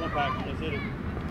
back. Just hit it.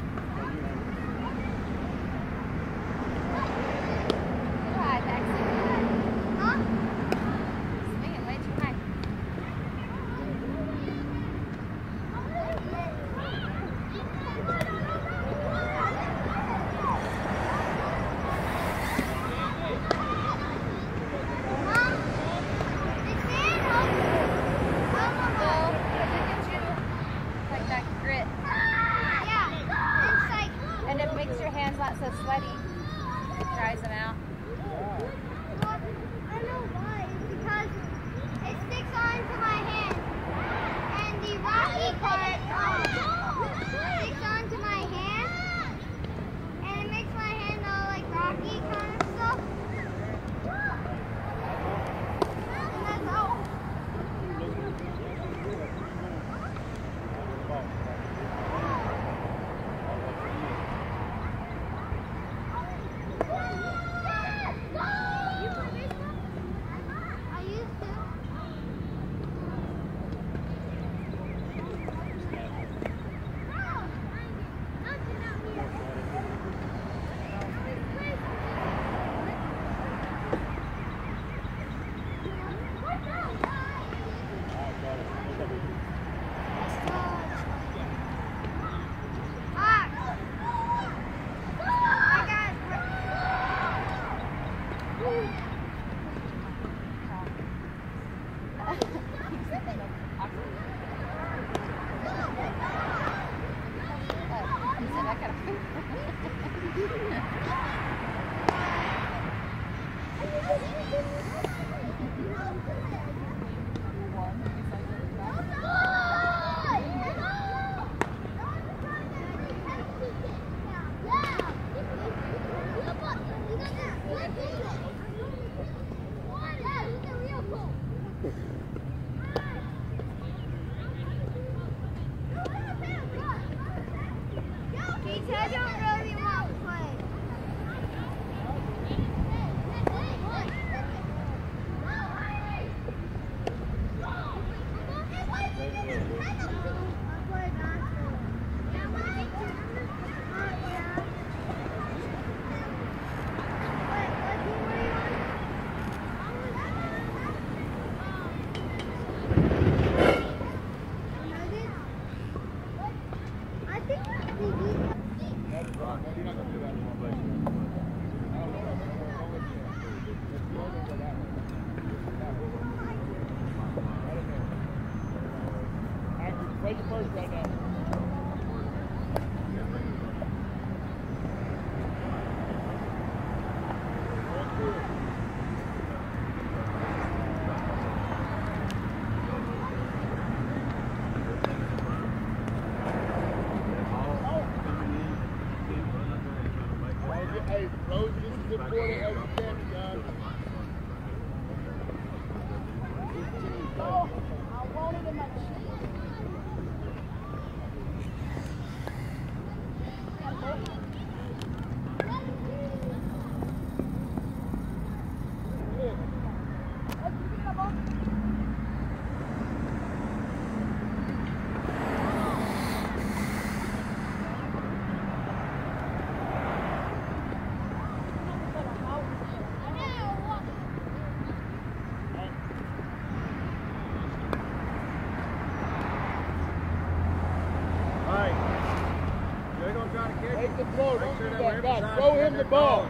Throw him the ball.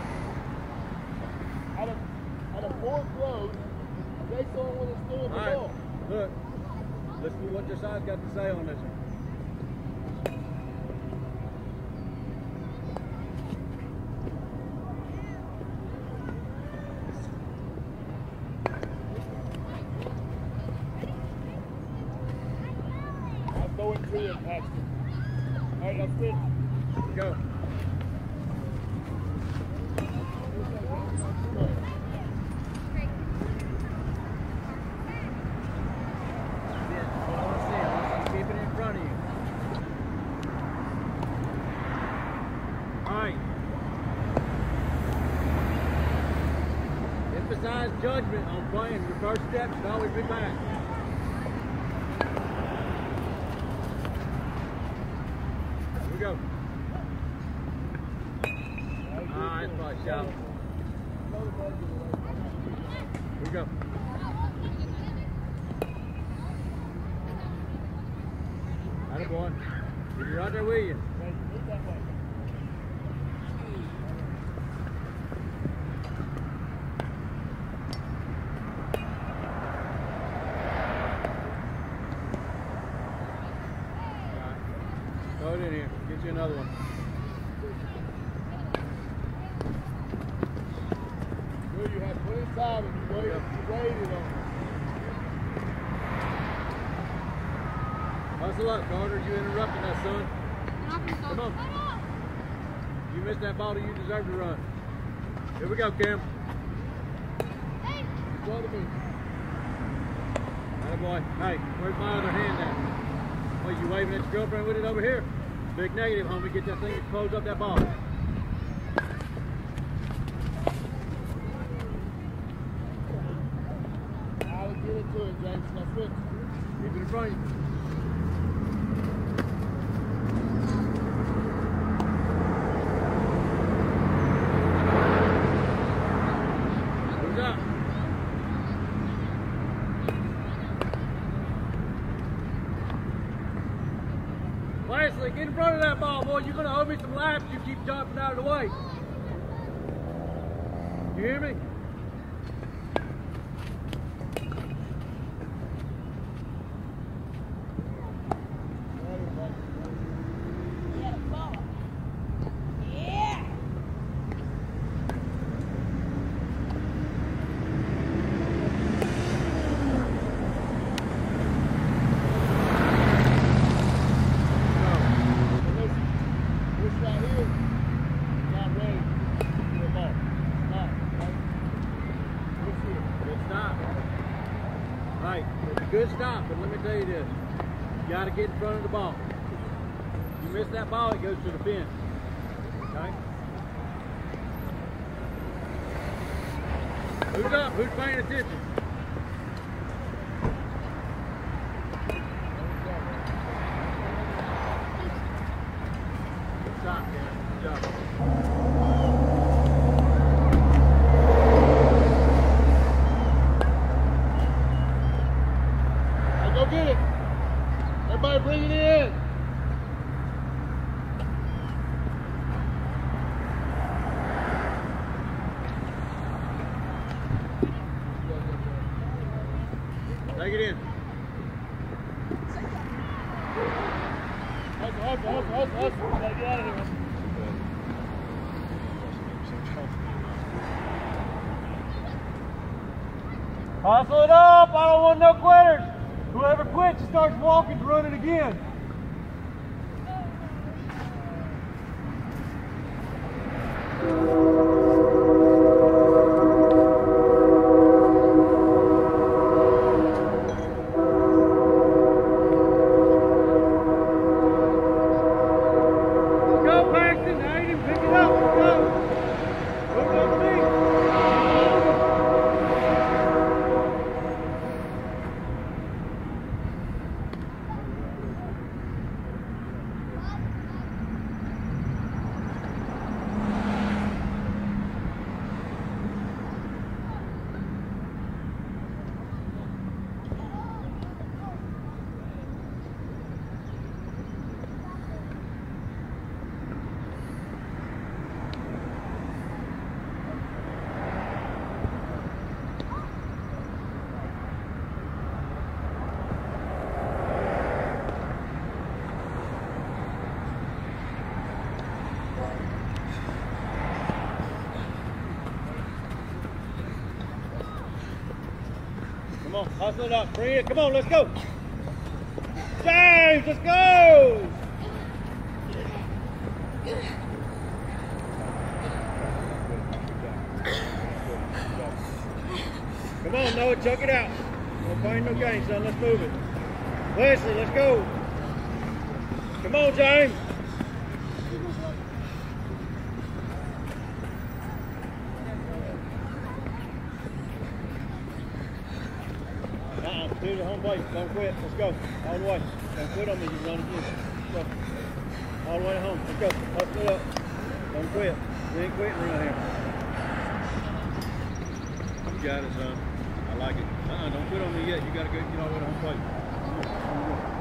Out of 4 throws, Jake's the only one that's throwing the ball. Look, listen to what your side's got to say on this one. I'm going 3 and Paxton. All right, let's switch. Go. Emphasize judgment on playing. Your first step should always be back. go. Ah, that's probably shallow. Here we go. Atta boy. You're right there with you. Throw it in here. Get you another one. Well, you have plenty of time and you waited on it. Hustle up, Carter. You interrupted that, son. Come on. You missed that ball, you deserve to run. Here we go, Cam. Go to me. Atta boy. Hey, where's my other hand at? What, you waving at your girlfriend with it over here? Big negative, homie. Get that thing to close up that ball. I'll get into it, James. Now switch. Keep it in front of you. Who's up? Wesley, get in front of that ball, boy. You're going to owe me some laps. You keep jumping out of the way. You hear me? Good stop, but let me tell you this. You got to get in front of the ball. You miss that ball, it goes to the fence. Okay? Who's up? Who's paying attention? Good stop, Ken. Good job. Go get it. Everybody bring it in. Take it in. Hustle. Gotta get out of here. Hustle it up. I don't want no quitters. Whoever quits starts walking to run it again. Go, Paxton. Aiden, pick it up. Let's go. Move it over me. Come on, hustle it up, bring it, come on, let's go. James, let's go. Come on, Noah, chuck it out. Don't find no gain, son, let's move it. Wesley, let's go. Come on, James. Do the home plate. Don't quit. Let's go. All the way. Don't quit on me. You run again. Let's go. All the way home. Let's go. Hustle it up. Don't quit. You ain't quitting around here. You got it, son. I like it. Don't quit on me yet. You got to go get all the way to home plate. Come on.